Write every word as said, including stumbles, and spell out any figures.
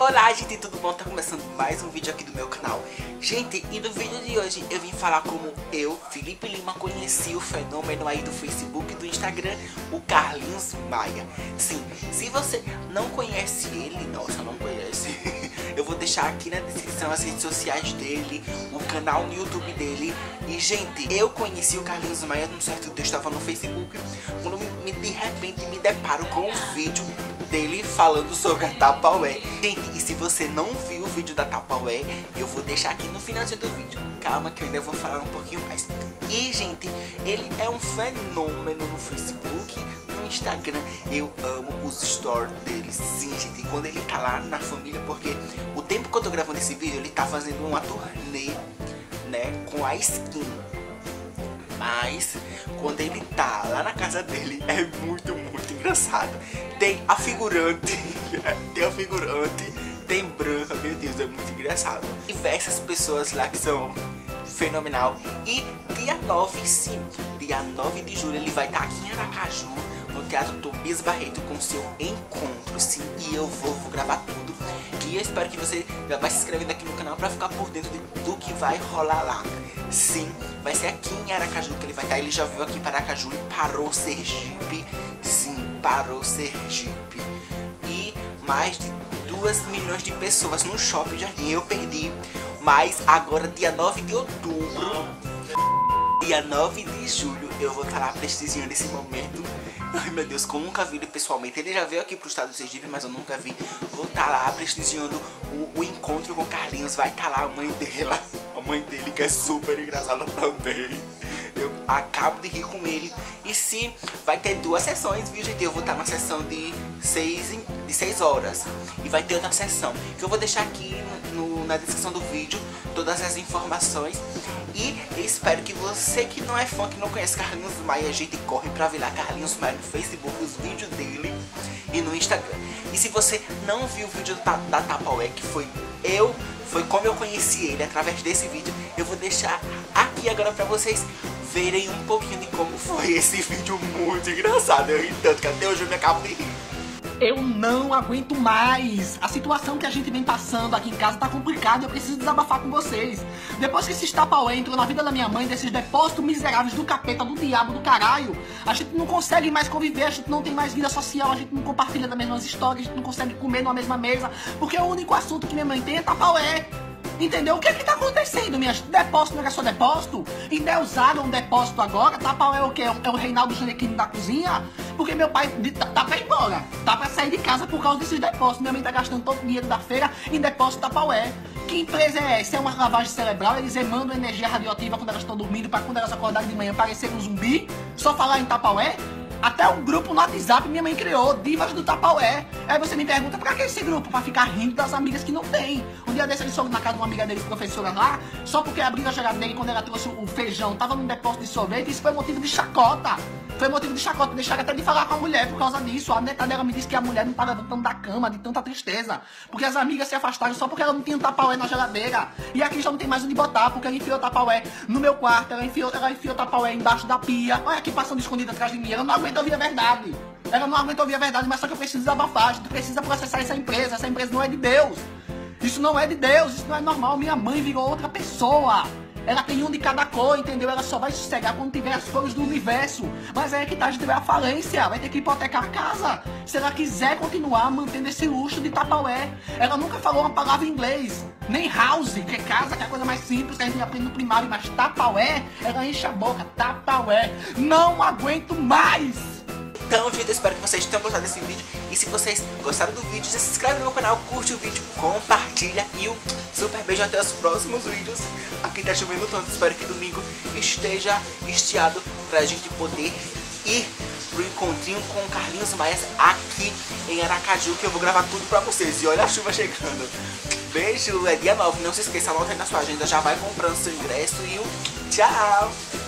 Olá gente, tudo bom? Tá começando mais um vídeo aqui do meu canal. Gente, e no vídeo de hoje eu vim falar como eu, Felipe Lima, conheci o fenômeno aí do Facebook e do Instagram, o Carlinhos Maia. Sim, se você não conhece ele, nossa, não conhece, eu vou deixar aqui na descrição as redes sociais dele, o canal no YouTube dele. E gente, eu conheci o Carlinhos Maia num certo dia, eu estava no Facebook, quando me, de repente me deparo com um vídeo dele falando sobre a Tupperware. Gente, e se você não viu o vídeo da Tupperware, eu vou deixar aqui no finalzinho do vídeo. Calma que eu ainda vou falar um pouquinho mais. E gente, ele é um fenômeno no Facebook, no Instagram. Eu amo os stories dele. Sim, gente, quando ele tá lá na família, porque o tempo que eu tô gravando esse vídeo, ele tá fazendo uma turnê, né, com a Skin. Mas quando ele tá lá na casa dele é muito, muito engraçado. Tem a figurante, tem a figurante, tem branca, meu Deus, é muito engraçado. Diversas pessoas lá que são fenomenal. E dia nove, sim, dia nove de julho ele vai estar aqui em Aracaju, no Teatro Tobias Barreto, com seu encontro, sim. E eu vou, vou gravar tudo. E eu espero que você já vai se inscrevendo aqui no canal pra ficar por dentro de, do que vai rolar lá. Sim, vai ser aqui em Aracaju que ele vai estar. Ele já veio aqui para Aracaju e parou Sergipe. Sim, parou Sergipe. E mais de duas milhões de pessoas no Shopping Jardim. Eu perdi. Mas agora, dia nove de outubro, dia nove de julho, eu vou estar lá prestigiando esse momento. Ai meu Deus, como eu nunca vi ele pessoalmente. Ele já veio aqui pro estado do Sergipe, mas eu nunca vi. Vou estar lá prestigiando o, o encontro com o Carlinhos. Vai estar lá a mãe dela, a mãe dele, que é super engraçada também. Eu acabo de rir com ele. E sim, vai ter duas sessões, viu gente? Eu vou estar na sessão de seis, de seis horas. E vai ter outra sessão, que eu vou deixar aqui no, na descrição do vídeo todas as informações. E eu espero que você que não é fã, que não conhece Carlinhos Maia, a gente corre pra ver lá Carlinhos Maia no Facebook, os vídeos dele e no Instagram. E se você não viu o vídeo da, da Tupperware, que foi eu, foi como eu conheci ele, através desse vídeo, eu vou deixar aqui agora pra vocês verem um pouquinho de como foi esse vídeo muito engraçado. Eu ri tanto que até hoje eu me acabo de rir. Eu não aguento mais. A situação que a gente vem passando aqui em casa tá complicada. Eu preciso desabafar com vocês. Depois que esse Tupperware entrou na vida da minha mãe, desses depósitos miseráveis do capeta, do diabo, do caralho, a gente não consegue mais conviver, a gente não tem mais vida social, a gente não compartilha das mesmas histórias, a gente não consegue comer numa mesma mesa, porque o único assunto que minha mãe tem é Tupperware. Entendeu? O que é que tá acontecendo, minhas? Depósito não era só depósito? Endeusaram um depósito agora? Tupperware é o quê? É o Reinaldo Ginequini da cozinha? Porque meu pai tá, tá pra ir embora. Tá pra sair de casa por causa desses depósitos. Minha mãe tá gastando todo o dinheiro da feira em depósito Tupperware. Que empresa é essa? É uma lavagem cerebral? Eles emanam energia radioativa quando elas estão dormindo pra quando elas acordarem de manhã parecerem um zumbi? Só falar em Tupperware? Até um grupo no WhatsApp minha mãe criou, Divas do Tupperware. Aí você me pergunta, pra que esse grupo? Pra ficar rindo das amigas que não tem. Um dia desse ele soube na casa de uma amiga dele, professora lá, só porque abriu a geladeira e quando ela trouxe o feijão, tava num depósito de sorvete, isso foi motivo de chacota. Foi motivo de chacota, deixaram até de falar com a mulher por causa disso. A neta dela me disse que a mulher não tava levantando da cama de tanta tristeza. Porque as amigas se afastaram só porque ela não tinha um Tupperware na geladeira. E aqui já não tem mais onde botar, porque ela enfiou o Tupperware no meu quarto, ela enfiou, ela enfiou o Tupperware embaixo da pia. Olha aqui passando escondida atrás de mim, ela não aguenta ouvir a verdade. Ela não aguenta ouvir a verdade, mas só que eu preciso desabafar, a gente precisa processar essa empresa, essa empresa não é de Deus. Isso não é de Deus, isso não é normal, minha mãe virou outra pessoa. Ela tem um de cada cor, entendeu? Ela só vai sossegar quando tiver as cores do universo. Mas aí é que tá, a gente tiver a falência, vai ter que hipotecar a casa. Se ela quiser continuar mantendo esse luxo de Tupperware. Ela nunca falou uma palavra em inglês. Nem house, que é casa, que é a coisa mais simples que a gente aprende no primário. Mas Tupperware, ela enche a boca. Tupperware, não aguento mais! Então, gente, eu espero que vocês tenham gostado desse vídeo. E se vocês gostaram do vídeo, já se inscreve no meu canal, curte o vídeo, compartilha. E um super beijo até os próximos vídeos. Aqui tá chovendo tanto, espero que domingo esteja estiado pra gente poder ir pro encontrinho com o Carlinhos Maia aqui em Aracaju, que eu vou gravar tudo pra vocês. E olha a chuva chegando. Beijo, é dia nove, não se esqueça, anota aí na sua agenda, já vai comprando seu ingresso e um tchau!